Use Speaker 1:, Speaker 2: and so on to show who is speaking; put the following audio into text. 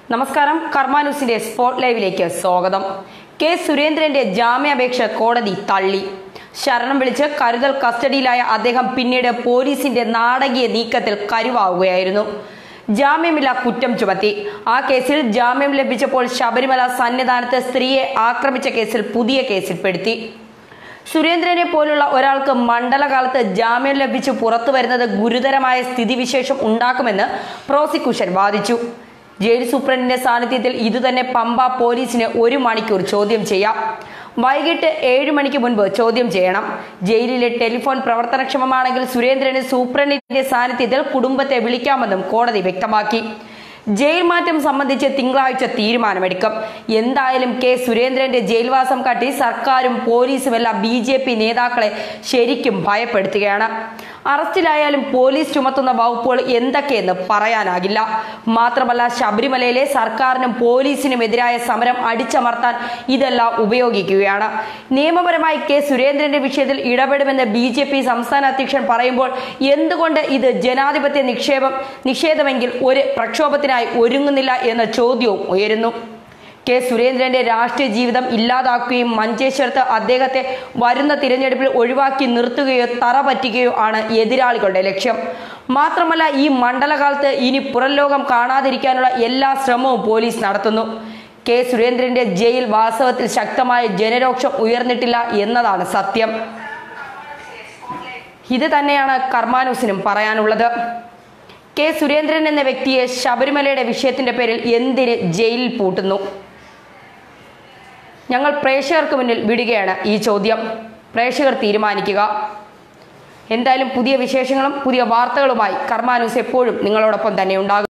Speaker 1: നമസ്കാരം. കർമ്മ ന്യൂസിന്റെ സ്പോട്ട് ലൈവിലേക്ക് സ്വാഗതം. കെ സുരേന്ദ്രന്റെ ജാമ്യാപേക്ഷ കോടതി തള്ളി. ശരണം വിളിച്ച് കരുതൽ കസ്റ്റഡിയിലായ അദ്ദേഹം പിന്നീട് പോലീസിന്റെ നാടകീയ നീക്കത്തിൽ കരുവാവുകയായിരുന്നു. ജാമ്യമില്ല കുറ്റം ചുമത്തി. ആ കേസിൽ ജാമ്യം ലഭിച്ചപ്പോൾ ശബരിമല സന്നിധാനത്ത് സ്ത്രീയെ ആക്രമിച്ച കേസിൽ പുതിയ കേസിൽ പെടുത്തി. സുരേന്ദ്രനെ പോലുള്ള ഒരാൾക്ക് മണ്ഡലകാലത്ത് ജാമ്യം ലഭിച്ചു പുറത്തു വരുന്നത് ഗുരുതരമായ സ്ഥിതിവിശേഷം ഉണ്ടാക്കുമെന്ന് പ്രോസിക്യൂഷൻ വാദിച്ചു. ജയിൽ സൂപ്രണ്ടിന്റെ സാന്നിധ്യത്തിൽ ഇതുതന്നെ പമ്പ പോലീസിന് 1 മണിക്കൂർ ചോദ്യം ചെയ്യാം. വൈകിട്ട് 7 മണിക്ക് മുൻപ് ചോദ്യം ചെയ്യണം. ജയിലിലെ ടെലിഫോൺ പ്രവർത്തനക്ഷമമാണെങ്കിൽ സുരേന്ദ്രന് സൂപ്രണ്ടിന്റെ സാന്നിധ്യത്തിൽ കുടുംബത്തെ വിളിക്കാമെന്നും കോടതി വ്യക്തമാക്കി. ജയിൽ മാറ്റം സംബന്ധിച്ച് തിങ്കളാഴ്ച തീരുമാനമെടുക്കും. എന്തായാലും കെ സുരേന്ദ്രന്റെ ജയിൽവാസം കാട്ടി സർക്കാരും പോലീസുമെല്ലാം BJP നേതാക്കളെ ശരിക്കും ഭയപ്പെടുത്തുകയാണ്. അറസ്റ്റിലായാലും പോലീസ് ചുമത്തുന്ന വകുപ്പുകൾ എന്തൊക്കെയെന്ന് പറയാനാകില്ല. മാത്രമല്ല, ശബരിമലയിലെ സർക്കാരിനും പോലീസിനുമെതിരായ സമരം അടിച്ചമർത്താൻ ഇതെല്ലാം ഉപയോഗിക്കുകയാണ്. നിയമപരമായി കെ സുരേന്ദ്രന്റെ വിഷയത്തിൽ ഇടപെടുമെന്ന് BJP സംസ്ഥാന അധ്യക്ഷൻ പറയുമ്പോൾ എന്തുകൊണ്ട് ഇത് ജനാധിപത്യ നിഷേധമെങ്കിൽ ഒരു പ്രക്ഷോഭത്തിനായി ഒരുങ്ങുന്നില്ല എന്ന ചോദ്യവും ഉയരുന്നു. കെ സുരേന്ദ്രന്റെ രാഷ്ട്രീയ ജീവിതം ഇല്ലാതാക്കുകയും മഞ്ചേശ്വരത്ത് അദ്ദേഹത്തെ വരുന്ന തിരഞ്ഞെടുപ്പിൽ ഒഴിവാക്കി നിർത്തുകയോ തറ പറ്റിക്കുകയോ ആണ് എതിരാളികളുടെ ലക്ഷ്യം. മാത്രമല്ല, ഈ മണ്ഡലകാലത്ത് ഇനി പുറംലോകം കാണാതിരിക്കാനുള്ള എല്ലാ ശ്രമവും പോലീസ് നടത്തുന്നു. കെ സുരേന്ദ്രന്റെ ജയിൽ വാസവത്തിൽ ശക്തമായ ജനരോക്ഷം ഉയർന്നിട്ടില്ല എന്നതാണ് സത്യം. ഇത് തന്നെയാണ് കർമ്മ ന്യൂസിനും പറയാനുള്ളത്. കെ സുരേന്ദ്രൻ എന്ന വ്യക്തിയെ ശബരിമലയുടെ വിഷയത്തിന്റെ പേരിൽ എന്തിന് ജയിലിൽ പൂട്ടുന്നു? ഞങ്ങൾ പ്രേക്ഷകർക്ക് മുന്നിൽ വിടുകയാണ് ഈ ചോദ്യം. പ്രേക്ഷകർ തീരുമാനിക്കുക. എന്തായാലും പുതിയ വിശേഷങ്ങളും പുതിയ വാർത്തകളുമായി കർമ്മ ന്യൂസ് എപ്പോഴും നിങ്ങളോടൊപ്പം തന്നെ ഉണ്ടാകും.